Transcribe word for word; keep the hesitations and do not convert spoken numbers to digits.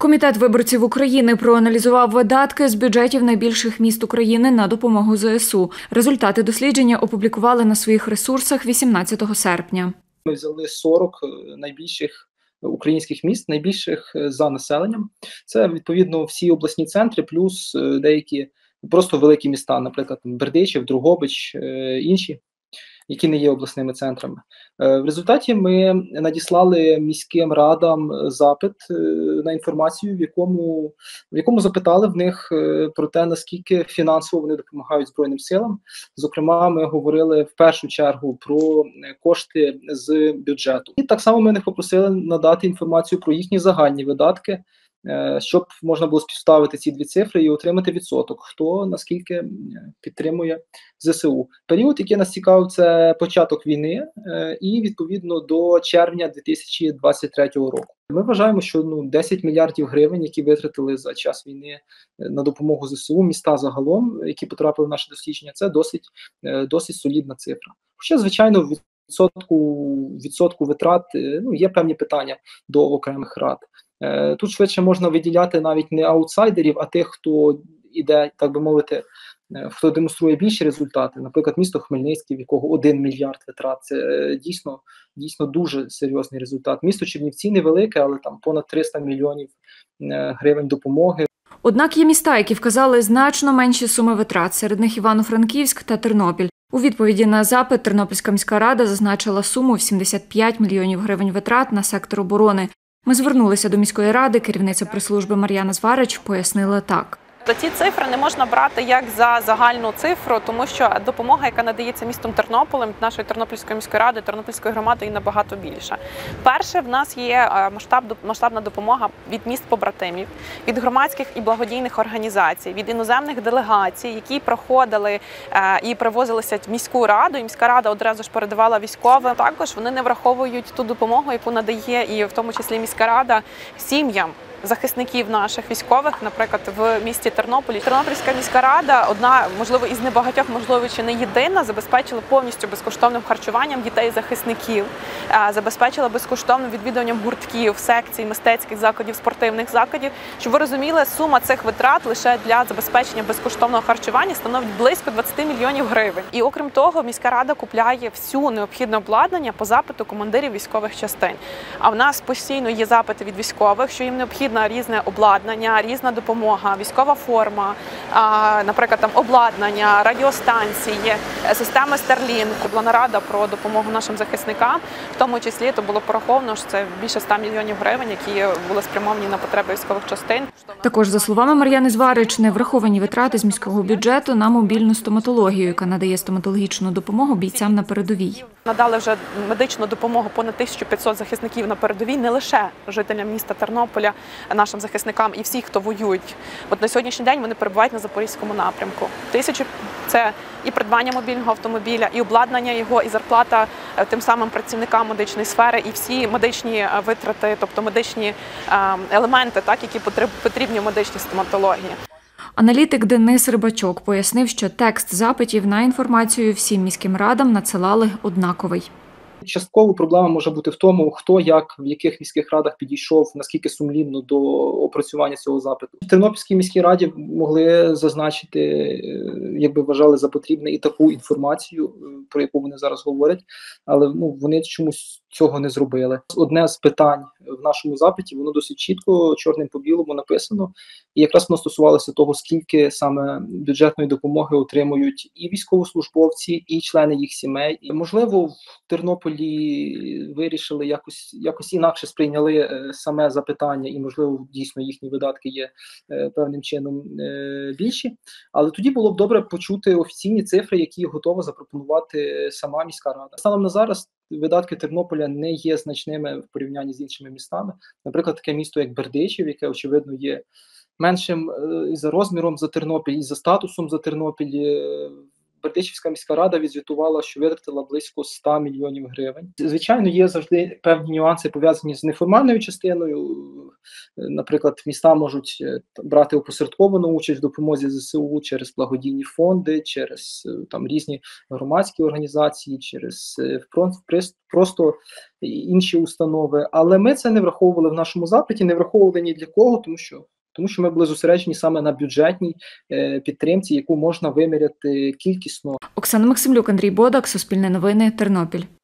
Комітет виборців України проаналізував видатки з бюджетів найбільших міст України на допомогу зе ес у. Результати дослідження опублікували на своїх ресурсах вісімнадцятого серпня. Ми взяли сорок найбільших українських міст, найбільших за населенням. Це, відповідно, всі обласні центри, плюс деякі просто великі міста, наприклад, Бердичів, Дрогобич, інші, які не є обласними центрами. В результаті ми надіслали міським радам запит на інформацію, в якому, в якому запитали в них про те, наскільки фінансово вони допомагають Збройним силам. Зокрема, ми говорили в першу чергу про кошти з бюджету. І так само ми них попросили надати інформацію про їхні загальні видатки, щоб можна було співставити ці дві цифри і отримати відсоток, хто наскільки підтримує зе ес у. Період, який нас цікавив, це початок війни і, відповідно, до червня дві тисячі двадцять третього року. Ми вважаємо, що ну, десять мільярдів гривень, які витратили за час війни на допомогу зе ес у, міста загалом, які потрапили в наше дослідження, це досить, досить солідна цифра. Хоча, звичайно, в відсотку, відсотку витрат ну, є певні питання до окремих рад. Тут швидше можна виділяти навіть не аутсайдерів, а тих, хто іде, так би мовити, хто демонструє більші результати. Наприклад, місто Хмельницький, в якого один мільярд витрат. Це дійсно, дійсно дуже серйозний результат. Місто Чернівці невелике, але там понад триста мільйонів гривень допомоги. Однак є міста, які вказали значно менші суми витрат. Серед них Івано-Франківськ та Тернопіль. У відповіді на запит Тернопільська міська рада зазначила суму в сімдесят п'ять мільйонів гривень витрат на сектор оборони. Ми звернулися до міської ради, керівниця прес-служби Мар'яна Зварич пояснила так. Ці цифри не можна брати як за загальну цифру, тому що допомога, яка надається містом Тернополем, нашої Тернопільської міської ради, Тернопільської громади, і набагато більше. Перше, в нас є масштаб, масштабна допомога від міст-побратимів, від громадських і благодійних організацій, від іноземних делегацій, які проходили і привозилися в міську раду, і міська рада одразу ж передавала військовим. Також вони не враховують ту допомогу, яку надає, і в тому числі міська рада, сім'ям захисників наших військових, наприклад, в місті Тернополі. Тернопільська міська рада, одна, можливо, із небагатьох, можливо, чи не єдина, забезпечила повністю безкоштовним харчуванням дітей-захисників, забезпечила безкоштовним відвідуванням гуртків, секцій, мистецьких закладів, спортивних закладів. Щоб ви розуміли, сума цих витрат лише для забезпечення безкоштовного харчування становить близько двадцять мільйонів гривень. І окрім того, міська рада купляє всю необхідне обладнання по запиту командирів військових частин. А в нас постійно є запити від військових, що їм необхідно різне обладнання, різна допомога, військова форма, наприклад, там обладнання, радіостанції, системи Starlink. Була нарада про допомогу нашим захисникам, в тому числі то було пораховано, що це більше ста мільйонів гривень, які були спрямовані на потреби військових частин. Також, за словами Мар'яни Зварич, не враховані витрати з міського бюджету на мобільну стоматологію, яка надає стоматологічну допомогу бійцям на передовій. Надали вже медичну допомогу понад тисячу п'ятсот захисників на передовій, не лише жителям міста Тернополя, нашим захисникам і всі, хто воюють. От на сьогоднішній день вони перебувають на Запорізькому напрямку. Тисячі – це і придбання мобільного автомобіля, і обладнання його, і зарплата тим самим працівникам медичної сфери, і всі медичні витрати, тобто медичні елементи, так, які потрібні в медичній стоматології. Аналітик Денис Рибачок пояснив, що текст запитів на інформацію всім міським радам надсилали однаковий. Частково проблема може бути в тому, хто як, в яких міських радах підійшов, наскільки сумлінно до опрацювання цього запиту. В Тернопільській міській раді могли зазначити, якби вважали за потрібне, і таку інформацію, про яку вони зараз говорять, але ну, вони чомусь цього не зробили. Одне з питань в нашому запиті, воно досить чітко, чорним по білому написано, і якраз воно стосувалося того, скільки саме бюджетної допомоги отримують і військовослужбовці, і члени їх сімей. І, можливо, в Тернополі вирішили якось, якось інакше сприйняли е, саме запитання, і, можливо, дійсно їхні видатки є е, певним чином е, більші. Але тоді було б добре почути офіційні цифри, які готова запропонувати сама міська рада. Станом на зараз видатки Тернополя не є значними в порівнянні з іншими містами. Наприклад, таке місто, як Бердичів, яке, очевидно, є меншим і за розміром за Тернопіль, і за статусом за Тернопіль. Бердичівська міська рада відзвітувала, що витратила близько ста мільйонів гривень. Звичайно, є завжди певні нюанси, пов'язані з неформальною частиною, наприклад, міста можуть брати опосередковану участь в допомозі ЗСУ через благодійні фонди, через там різні громадські організації, через просто інші установи. Але ми це не враховували в нашому запиті, не враховували ні для кого, тому що Тому що ми були зосереджені саме на бюджетній е, підтримці, яку можна виміряти кількісно. Оксана Максимлюк, Андрій Бодак, Суспільне новини, Тернопіль.